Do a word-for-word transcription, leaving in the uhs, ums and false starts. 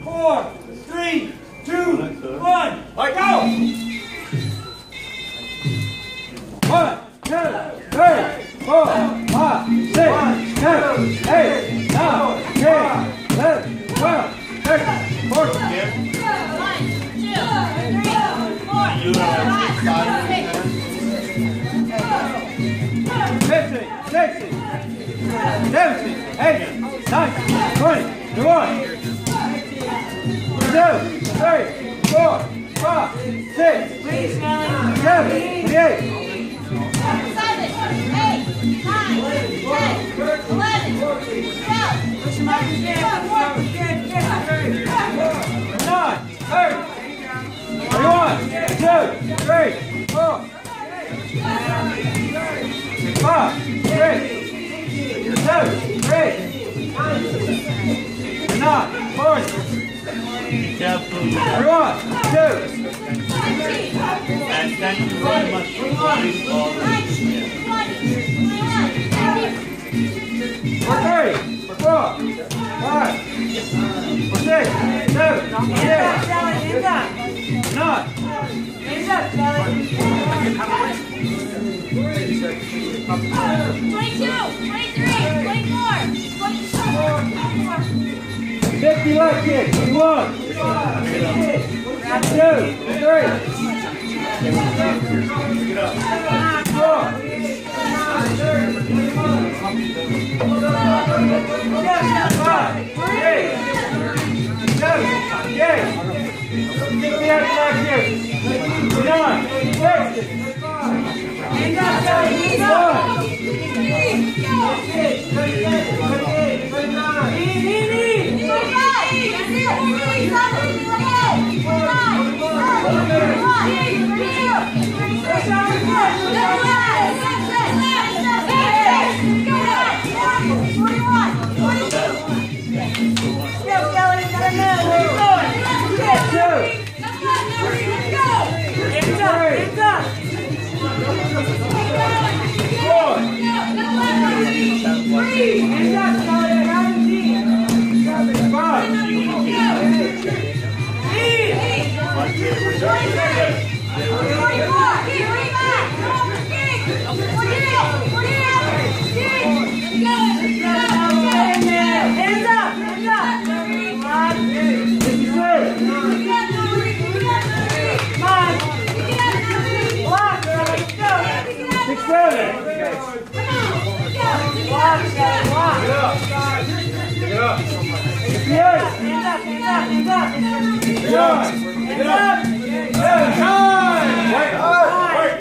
four, three, two, one. Let go! One, two, three, four, five, six, seven, eight, nine, ten, eleven, twelve, thirteen, fourteen. fifteen, sixteen, seventeen, eighteen, nineteen, twenty, twenty-one, two, three, four, five, six, seven, twenty-eight, Seven, eight, nine, ten, eleven, twelve, nine, thirty, thirty-one, two, three, four, five, six, seven, eight, nine, forty, thirty-one, two, And thank you very much for coming all the way. for three, for four, five, for six, seven, eight, nine, twenty-two, twenty-three, twenty-four, twenty-four. fifty left kick, one, two, three, four, five, eight, seven, eight, fifty left kick, nine, sixty, Hands up, hands up, hands up. Get up! Get up!